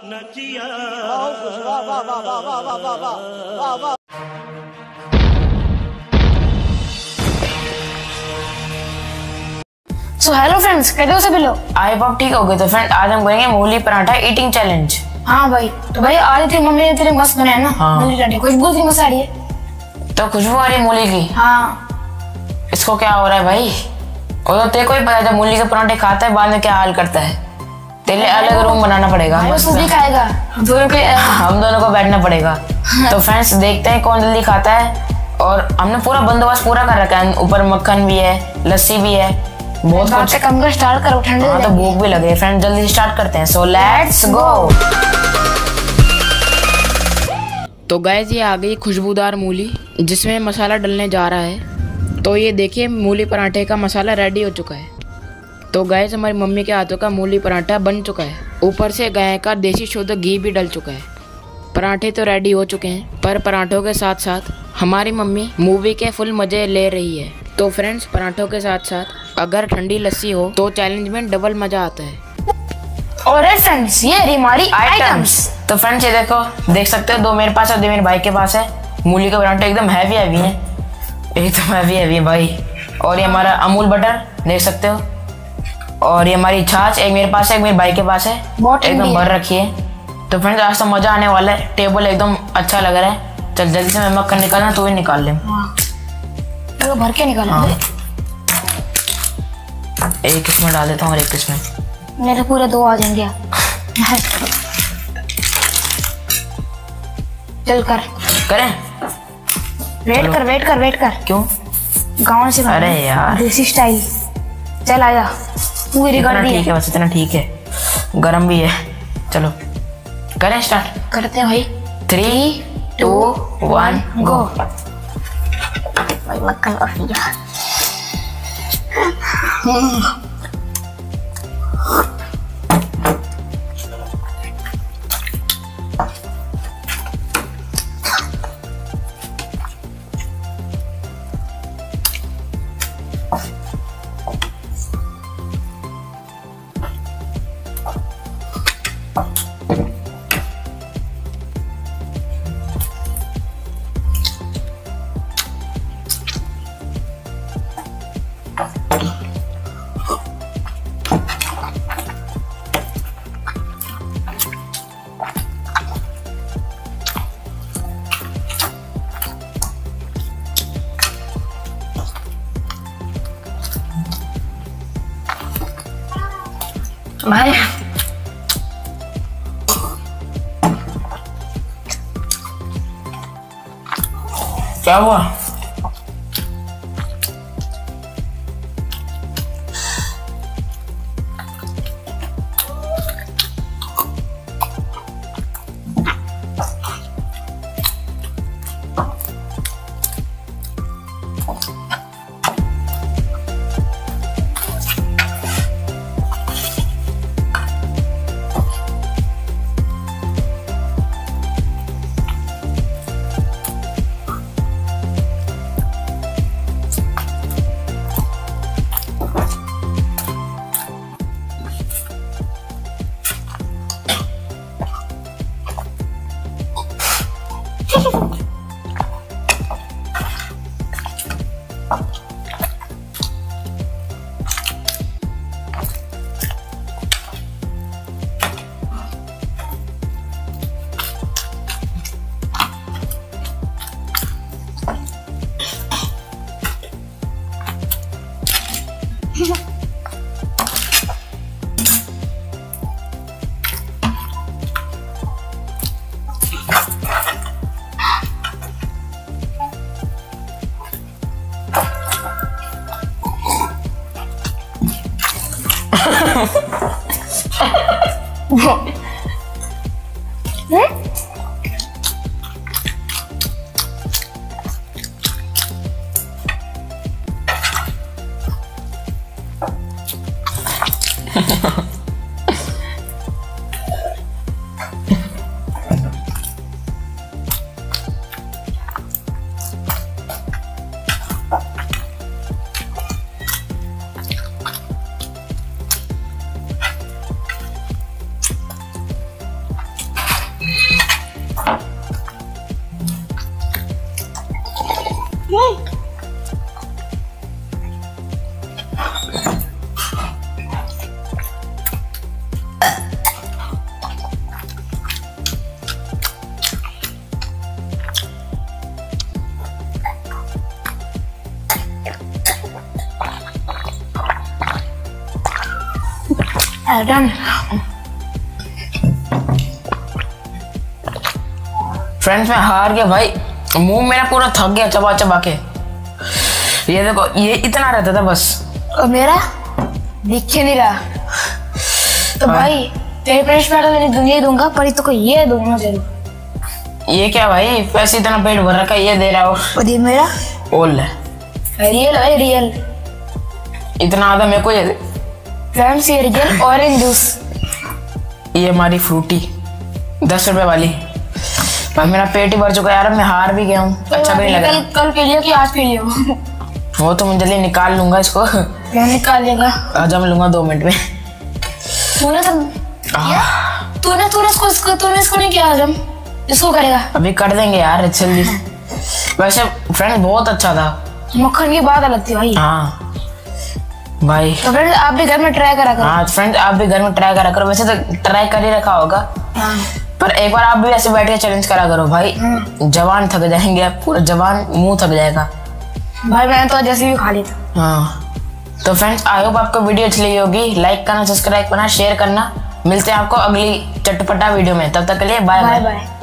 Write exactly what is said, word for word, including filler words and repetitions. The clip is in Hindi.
नचिया। सो हेलो फ्रेंड्स, कैसे हो सभी लोग? आई आप ठीक हो गए? तो फ्रेंड आज हम करेंगे मूली पराठा ईटिंग चैलेंज। हाँ भाई, तो भाई आज तेरी मम्मी ने तेरे मस्त बनाया ना। हाँ। मूली पराठे, खुशबू सी मस्त आ रही है। तो खुशबू आ रही है मूली की? हाँ। इसको क्या हो रहा है भाई? और तो तेरे को ही पता था मूली के पराठे खाता है बाद में क्या हाल करता है। तेरे लिए अलग रूम बनाना पड़ेगा। भी खाएगा, हम दोनों को हम दोनों को बैठना पड़ेगा। तो फ्रेंड्स देखते हैं कौन जल्दी खाता है। और हमने पूरा बंदोबस्त पूरा कर रखा है, ऊपर मक्खन भी है, लस्सी भी है, बहुत कुछ। कम कर स्टार्ट करो, ठंडे हाँ, तो भूख भी लगे। फ्रेंड जल्दी स्टार्ट करते हैं। So let's go. तो गाइस ये आ गई खुशबूदार मूली जिसमें मसाला डलने जा रहा है। तो ये देखिए मूली पराठे का मसाला रेडी हो चुका है। तो गाइस हमारी मम्मी के हाथों का मूली पराठा बन चुका है। ऊपर से गाय का देसी शुद्ध घी भी डल चुका है। पराठे तो रेडी हो चुके हैं, पर पराठों के साथ साथ हमारी मम्मी मूवी के फुल मजे ले रही है। तो फ्रेंड्स पराठों के साथ साथ अगर ठंडी लस्सी हो तो चैलेंज में डबल मजा आता है। और फ्रेंड्स ये रही हमारी आइटम्स। तो फ्रेंड्स ये देखो, देख सकते हो, दो मेरे पास है, दो मेरे भाई के पास है। मूली के पराठे एकदम हैवी हैवी है, एकदम हैवी हैवी है भाई। और ये हमारा अमूल बटर देख सकते हो। और ये हमारी छाछ एक मेरे पास है, एक मेरे भाई के पास है, एकदम भर रखी है। तो फ्रेंड्स आज तो मजा आने वाला है। टेबल एकदम अच्छा लग रहा है। चल जल्दी से मैं मक्खन निकालना, तू भी निकाल ले। तो भर के निकाल। हाँ। एक इसमें डाल देता हूँ और एक इसमें। मेरे पूरे दो आ जाएंगे। चल कर करें। वेट कर वेट कर वेट कर। क्यों? गाँव से अरे यार देसी स्टाइल। चल आजा, पूरी कर दी। ठीक है, बस इतना ठीक है, गरम भी है। चलो करें स्टार्ट। करते हैं भाई। Three two one go. भाई मक्खन का फीजा। भाई क्या हुआ? डन। फ्रेंड्स मैं हार गया भाई, मुंह मेरा पूरा थक गया चबा चबा के। ये देखो ये इतना रहता था बस। और मेरा दिख नहीं रहा। तो भाई तेरे पनिशमेंट तो मेरी दुनिया ही दूंगा, पर तो कोई ये दूंगा जरूर। ये क्या भाई, पैसे इतना पेट भर रखा है, ये दे रहा हो। और ये मेरा ओल है, रियल है, रियल। इतना आधा मेरे को ये दे। फ्रेंड्स ये रियल ऑरेंज जूस। ये हमारी फ्रूटी दस रुपए वाली। भाई मेरा पेट ही भर चुका है यार, मैं हार भी गया हूँ। अच्छा भी नहीं लगा। कल कल पी लियो कि आज पी लियो? वो तो मैं जल्दी निकाल लूंगा इसको। मैं निकाल लेगा, हजम लूंगा दो मिनट में। तूने सब तूने तूने इसको इसको तूने इसको नहीं किया हजम, इसको करेगा। अभी कर देंगे यार जल्दी। वैसे फ्रेंड बहुत अच्छा था, मक्खन की बात अलग थी भाई। हाँ भाई। तो फ्रेंड्स आप भी घर में ट्राई करा करो। हाँ फ्रेंड्स आप भी घर में ट्राई करा करो। वैसे तो ट्राई कर ही रखा होगा, हाँ। पर एक बार आप भी ऐसे बैठ के चैलेंज करा करो भाई। जवान थक जाएंगे, पूरा जवान मुंह थक जाएगा भाई। मैंने तो जैसे भी खा ली था। हाँ तो फ्रेंड्स आई होप आपको वीडियो अच्छी लगी होगी। लाइक करना, सब्सक्राइब करना, शेयर करना। मिलते हैं आपको अगली चटपटा वीडियो में, तब तक के लिए बाय बाय बाय।